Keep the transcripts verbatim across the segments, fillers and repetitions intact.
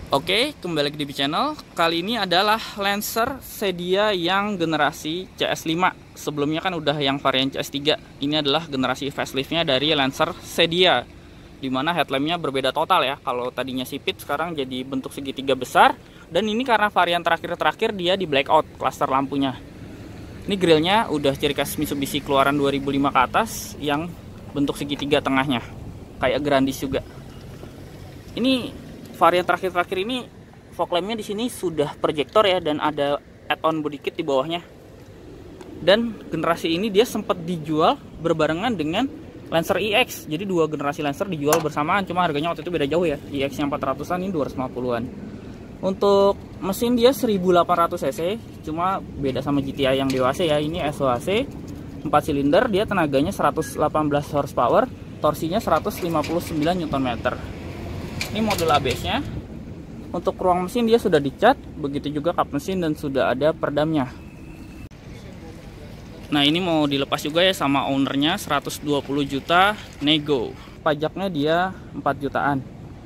Oke, kembali lagi di channel. Kali ini adalah Lancer Sedia yang generasi C S lima. Sebelumnya kan udah yang varian C S tiga. Ini adalah generasi faceliftnya dari Lancer Sedia, dimana headlampnya berbeda total ya. Kalau tadinya sipit, sekarang jadi bentuk segitiga besar. Dan ini karena varian terakhir-terakhir dia di blackout cluster lampunya. Ini grillnya udah ciri khas Mitsubishi keluaran dua ribu lima ke atas, yang bentuk segitiga tengahnya, kayak Grandis juga. Ini varian terakhir-terakhir ini fog lampnya di sini sudah proyektor ya, dan ada add-on body kit di bawahnya. Dan generasi ini dia sempat dijual berbarengan dengan Lancer E X. Jadi dua generasi Lancer dijual bersamaan, cuma harganya waktu itu beda jauh ya. E X yang empat ratusan, ini dua ratus lima puluhan. Untuk mesin dia seribu delapan ratus cc, cuma beda sama G T I yang D W A C ya. Ini S O A C empat silinder, dia tenaganya seratus delapan belas horsepower, torsinya seratus lima puluh sembilan newton meter. Ini model A B S-nya. Untuk ruang mesin dia sudah dicat, begitu juga kap mesin, dan sudah ada peredamnya. Nah, ini mau dilepas juga ya sama ownernya, seratus dua puluh juta nego. Pajaknya dia empat jutaan.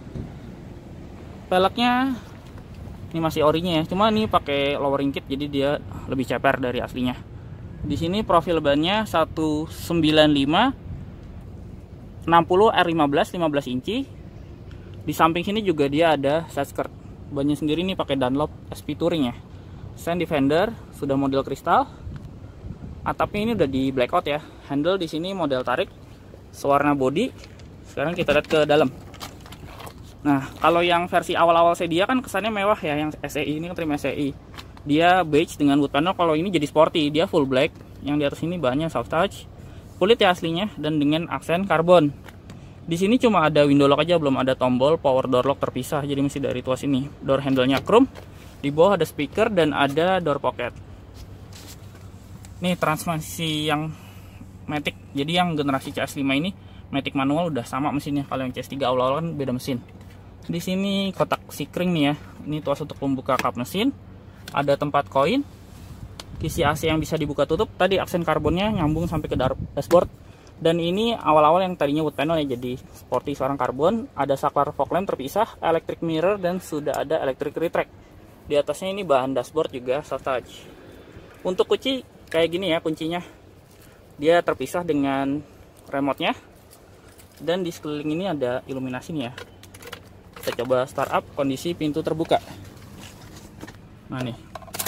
Peleknya ini masih orinya ya, cuma ini pakai lowering kit, jadi dia lebih ceper dari aslinya. Di sini profil bannya seratus sembilan puluh lima enam puluh R lima belas lima belas inci. Di samping sini juga dia ada side skirt. Bannya sendiri nih pakai Dunlop S P Touring ya. Stand defender sudah model kristal. Atapnya ini udah di blackout ya. Handle di sini model tarik, sewarna body. Sekarang kita lihat ke dalam. Nah, kalau yang versi awal-awal Sedia kan kesannya mewah ya, yang S E I ini kan trim S E I. Dia beige dengan wood panel, kalau ini jadi sporty, dia full black. Yang di atas ini bahannya soft touch. Kulit ya aslinya, dan dengan aksen karbon. Di sini cuma ada window lock aja, belum ada tombol power door lock terpisah, jadi masih dari tuas ini. Door handle-nya chrome. Di bawah ada speaker dan ada door pocket. Nih transmisi yang matic. Jadi yang generasi C S lima ini matic manual udah sama mesinnya. Kalau yang C S tiga awal-awal kan beda mesin. Di sini kotak sikring nih ya. Ini tuas untuk membuka kap mesin. Ada tempat koin. Kisi A C yang bisa dibuka tutup. Tadi aksen karbonnya nyambung sampai ke dashboard. Dan ini awal-awal yang tadinya wood panel ya, jadi sporty, sekarang karbon. Ada saklar fog lamp terpisah, electric mirror, dan sudah ada electric retract. Di atasnya ini bahan dashboard juga soft touch. Untuk kunci kayak gini ya kuncinya. Dia terpisah dengan remote-nya. Dan di sekeliling ini ada iluminasi nih ya. Kita coba start up, kondisi pintu terbuka. Nah nih,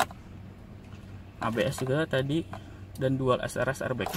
A B S juga tadi, dan dual S R S airbag.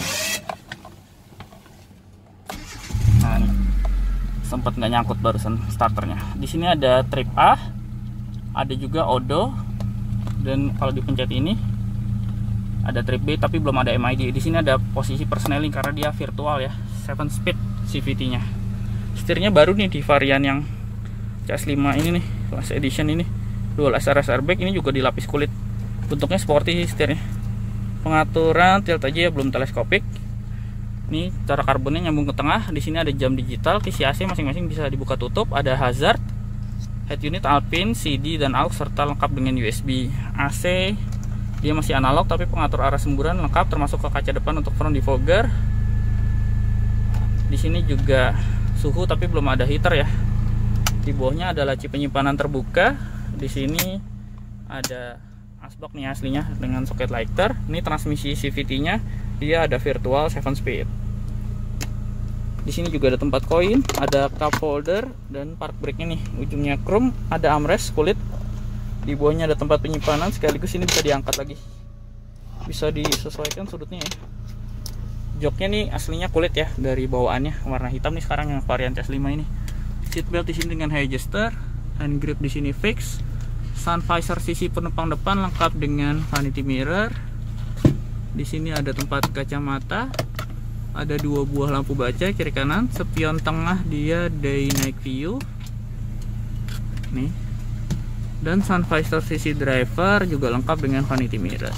Nah nih, sempat nggak nyangkut barusan starternya. Di sini ada trip A, ada juga odo, dan kalau dipencet ini ada trip B, tapi belum ada M I D. Di sini ada posisi persneling karena dia virtual ya, tujuh speed C V T-nya. Setirnya baru nih di varian yang C S lima ini nih, last edition ini, dual S R S airbag. Ini juga dilapis kulit, bentuknya sporty setirnya. Pengaturan tilt aja ya, belum teleskopik. Ini cara karbonnya nyambung ke tengah. Di sini ada jam digital, kisi A C masing-masing bisa dibuka tutup. Ada hazard, head unit Alpine, C D dan aux, serta lengkap dengan U S B. A C dia masih analog, tapi pengatur arah semburan lengkap, termasuk ke kaca depan untuk front defogger. Di sini juga suhu, tapi belum ada heater ya. Di bawahnya ada laci penyimpanan terbuka. Di sini ada asbak nih aslinya dengan soket lighter. Ini transmisi C V T-nya, dia ada virtual tujuh speed. Di sini juga ada tempat koin, ada cup holder, dan park brake-nya nih, ujungnya chrome, ada armrest kulit. Di bawahnya ada tempat penyimpanan, sekaligus ini bisa diangkat lagi. Bisa disesuaikan sudutnya ya. Joknya nih aslinya kulit ya, dari bawaannya warna hitam nih sekarang yang varian C S lima ini. Seat belt di sini dengan high adjuster, hand grip di sini fix. Sun visor sisi penumpang depan lengkap dengan vanity mirror. Di sini ada tempat kacamata, ada dua buah lampu baca kiri kanan, spion tengah dia day night view nih, dan sun visor sisi driver juga lengkap dengan vanity mirror.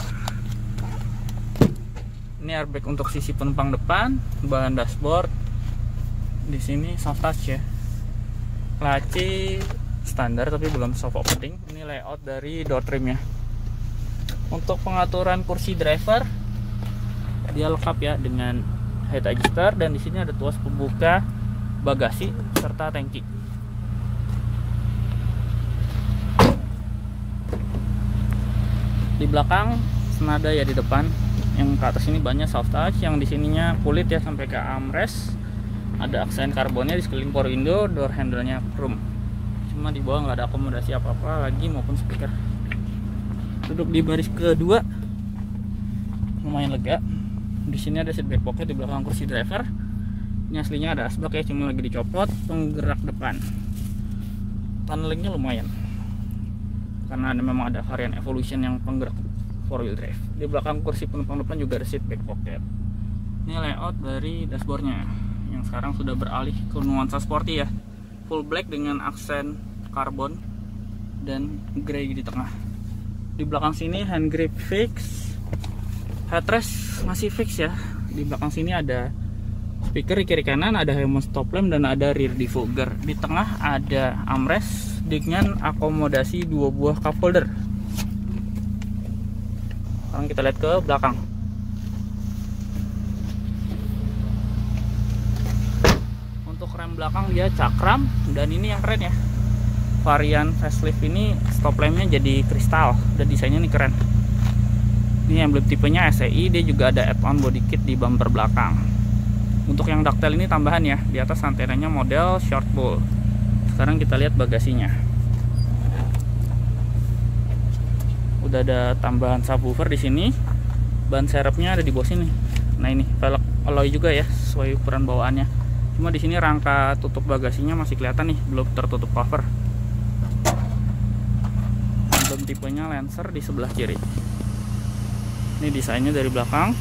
Ini airbag untuk sisi penumpang depan, bahan dashboard. Di sini soft touch ya, laci standar tapi belum soft opening. Ini layout dari door trimnya. Untuk pengaturan kursi driver, dia lengkap ya dengan head adjuster, dan di sini ada tuas pembuka bagasi serta tangki. Di belakang senada ya di depan. Yang ke atas ini banyak soft touch, yang di sininya kulit ya sampai ke armrest. Ada aksen karbonnya di sekeliling power window, door handle-nya chrome. Cuma di bawah nggak ada akomodasi apa-apa lagi maupun speaker. Duduk di baris kedua lumayan lega. Di sini ada seat back pocket di belakang kursi driver. Ini aslinya ada asbak ya, cuma lagi dicopot. Penggerak depan, tunnelingnya lumayan karena ada, memang ada varian Evolution yang penggerak four wheel drive. Di belakang kursi penumpang depan juga ada seat back pocket. Ini layout dari dashboardnya yang sekarang sudah beralih ke nuansa sporty ya, full black dengan aksen karbon dan grey di tengah. Di belakang sini hand grip fix, headrest masih fix ya. Di belakang sini ada speaker di kiri kanan, ada helmet stop lamp dan ada rear defogger. Di tengah ada armrest dengan akomodasi dua buah cup holder. Sekarang kita lihat ke belakang. Untuk rem belakang dia cakram, dan ini yang keren ya, varian facelift ini stop lampnya jadi kristal dan desainnya ini keren. Ini emblem tipenya S E I, dia juga ada add-on body kit di bumper belakang. Untuk yang ductile ini tambahan ya, di atas antenanya model short pull. Sekarang kita lihat bagasinya. Udah ada tambahan subwoofer di sini. Ban serepnya ada di bawah sini. Nah ini velg alloy juga ya, sesuai ukuran bawaannya. Cuma di sini rangka tutup bagasinya masih kelihatan nih, belum tertutup cover. Emblem tipenya Lancer di sebelah kiri. Ini desainnya dari belakang.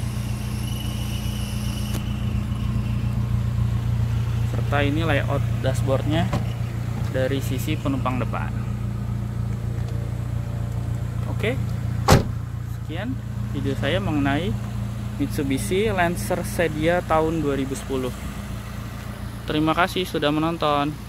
Serta ini layout dashboardnya dari sisi penumpang depan. Oke, sekian video saya mengenai Mitsubishi Lancer Sedia tahun dua ribu sepuluh. Terima kasih sudah menonton.